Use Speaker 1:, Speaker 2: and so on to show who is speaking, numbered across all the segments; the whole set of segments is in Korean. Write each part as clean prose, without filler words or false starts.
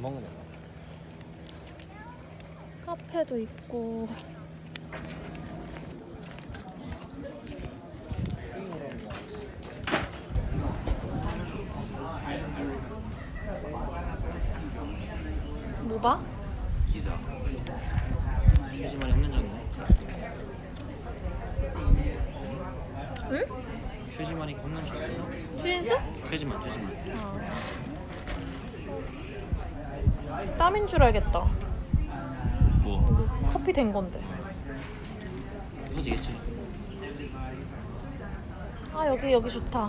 Speaker 1: 먹는 거.
Speaker 2: 카페도 있고. 뭐 봐?
Speaker 1: 기사. 휴지만이 없는 장면.
Speaker 2: 응?
Speaker 1: 휴지만이 없는 장면.
Speaker 2: 추인수?
Speaker 1: 휴지만.
Speaker 2: 땀인 줄 알겠다.
Speaker 1: 뭐?
Speaker 2: 커피 된 건데.
Speaker 1: 이거지겠지.
Speaker 2: 아 여기 좋다.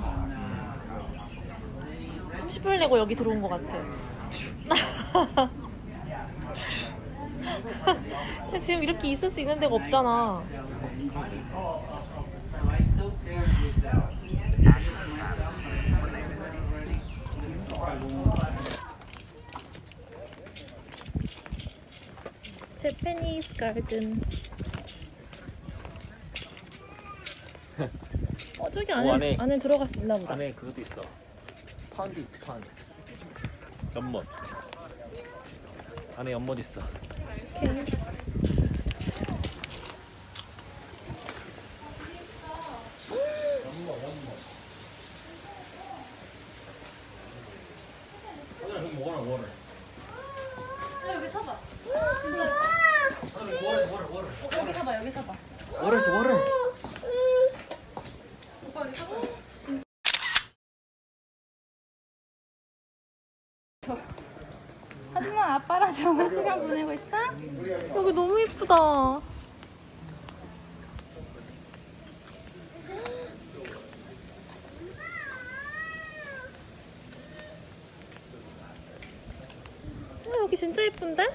Speaker 2: 30분 내고 여기 들어온 것 같아. 지금 이렇게 있을 수 있는 데가 없잖아. 제페니스 가든. 저기 안에 들어갈 수 있나 보다.
Speaker 1: 안에 그것도 있어. 파운드 있어, 파운드. 연못. 안에 연못 있어.
Speaker 2: 오케이. 여기 서봐. 진짜. 여기 서봐, 여기 서봐.
Speaker 1: 워터스 워터.
Speaker 2: 오빠 여기 서봐.
Speaker 3: 하지만 아빠랑 좋은 시간 보내고 있어?
Speaker 2: 여기 너무 예쁘다. 여기 진짜 예쁜데?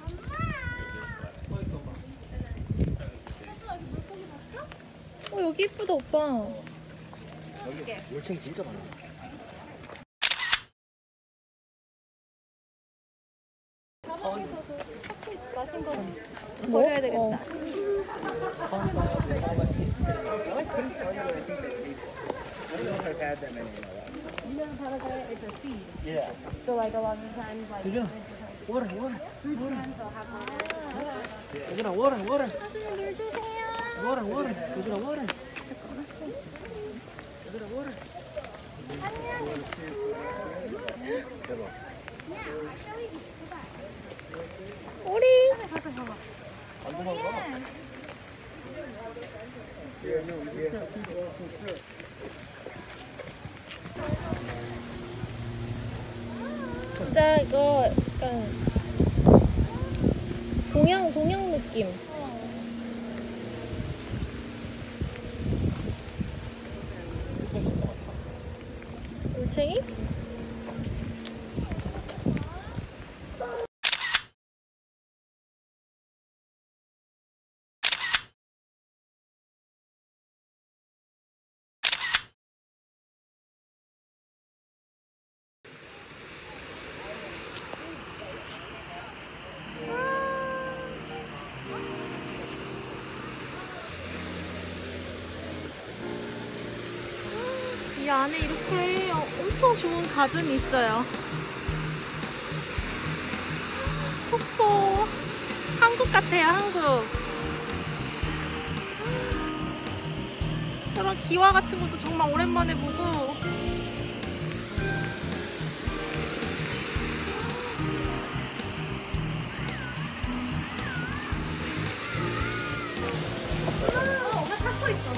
Speaker 2: 여기 예쁘다 오빠.
Speaker 1: 여기 물책이 진짜 많아.
Speaker 3: 마신 거
Speaker 2: 뭐?
Speaker 3: 버려야 되겠다. It's a seed.
Speaker 1: Yeah.
Speaker 3: So like a lot of times like
Speaker 1: 워터.
Speaker 3: friends will have water.
Speaker 1: 유진아 워터.
Speaker 3: 물 주세요.
Speaker 1: 워터. 유진아 워터.
Speaker 2: 오리. 진짜 이거 약간 동양 느낌. 올챙이? 이 안에 이렇게 엄청 좋은 가든이 있어요. 폭포. 한국 같아요, 한국. 저런 기와 같은 것도 정말 오랜만에 보고.
Speaker 3: 엄마 찾고 있어.